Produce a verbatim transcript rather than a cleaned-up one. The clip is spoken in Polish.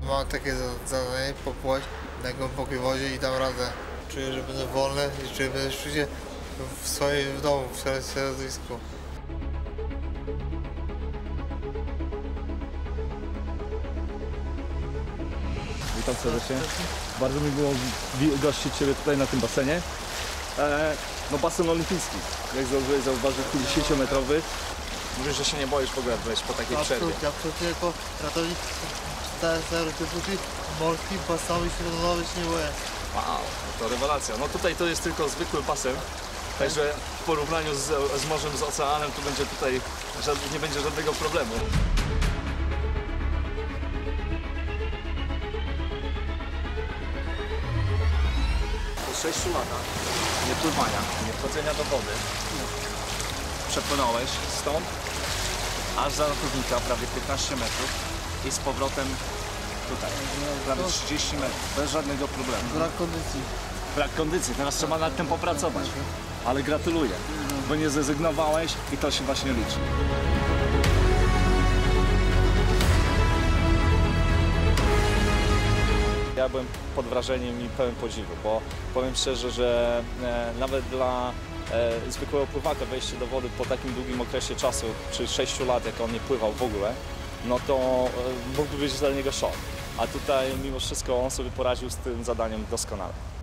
Mam takie zadanie popływać na głębokiej wodzie i dam radę. Czuję, że będę wolny i czuję, że będę czuć się w swoim domu, w swoim środowisku. Witam serdecznie. Bardzo mi było gościć Ciebie tutaj na tym basenie. E, no basen olimpijski. Jak zdążyłeś zauważyć, dziesięciometrowy. Mówisz, że się nie boisz w ogóle wejść po takiej przerwie. Absolutnie, absolutnie jako ratownik stereotypów morskich, basowych, śródlądowych się nie boję. Wow, to rewelacja. No tutaj to jest tylko zwykły basen. Także w porównaniu z, z morzem, z oceanem, tu będzie tutaj, nie będzie żadnego problemu. Po sześciu latach niepływania, niewchodzenia do wody, przepłynąłeś stąd aż za ratownika prawie piętnaście metrów i z powrotem tutaj, prawie trzydzieści metrów, bez żadnego problemu. Brak kondycji. Brak kondycji, teraz trzeba nad tym popracować, ale gratuluję, bo nie zrezygnowałeś i to się właśnie liczy. Ja byłem pod wrażeniem i pełen podziwu, bo powiem szczerze, że e, nawet dla e, zwykłego pływaka wejście do wody po takim długim okresie czasu, czy sześciu lat, jak on nie pływał w ogóle, no to e, mógłby być dla niego szok. A tutaj mimo wszystko on sobie poradził z tym zadaniem doskonale.